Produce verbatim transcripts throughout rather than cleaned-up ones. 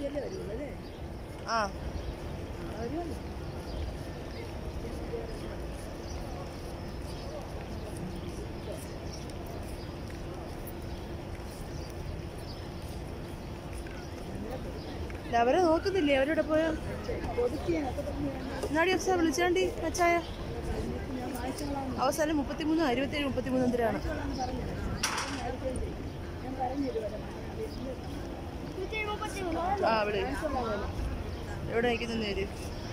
ആ അവരെ നോക്കുന്നില്ലേ? അവരോടെ പോയോ? എന്നാടി അവസാനം വിളിച്ചാണ്ടി അച്ചായ അവസാനം മുപ്പത്തിമൂന്ന് ഇരുപത്തേഴ് മുപ്പത്തിമൂന്ന് എന്തിനാണ്? ആ വിളി എവിടെ നിൽക്കുന്നു നേര്?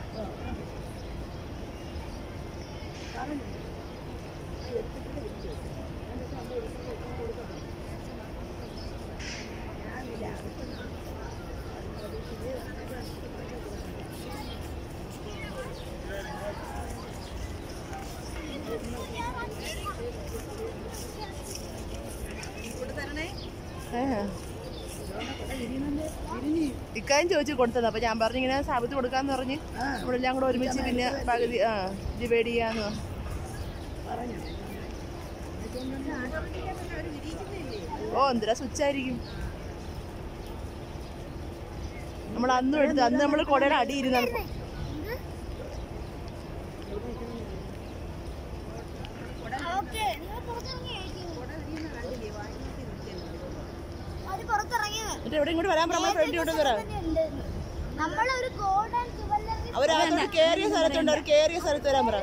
ഇക്കാര്യം ചോദിച്ചു കൊടുത്തത്. അപ്പൊ ഞാൻ പറഞ്ഞു ഇങ്ങനെ സാബത്ത് കൊടുക്കാന്ന് പറഞ്ഞ് നമ്മളെല്ലാം കൂടെ ഒരുമിച്ച് പിന്നെ പകുതി ആ ഡിവൈഡ് ചെയ്യാന്ന്. ഓ എന്തിനാ സ്വിച്ചായിരിക്കും. നമ്മൾ അന്നും എടുത്തു. അന്ന് നമ്മൾ കുടയുടെ അടി ഇരുന്നാണ്. എവിടെ ഇങ്ങോട്ട് വരാൻ പറഞ്ഞ ഫ്രണ്ടിലോട്ട് വരാം. അവരകത്തോട്ട് കേറിയ സ്ഥലത്തുണ്ട്. അവർ കേറിയ സ്ഥലത്ത് വരാൻ പറ.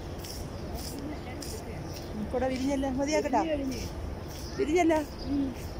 കൂടെ വിരിഞ്ഞല്ല മതിയാക്കട്ടാ. വിരിഞ്ഞല്ല.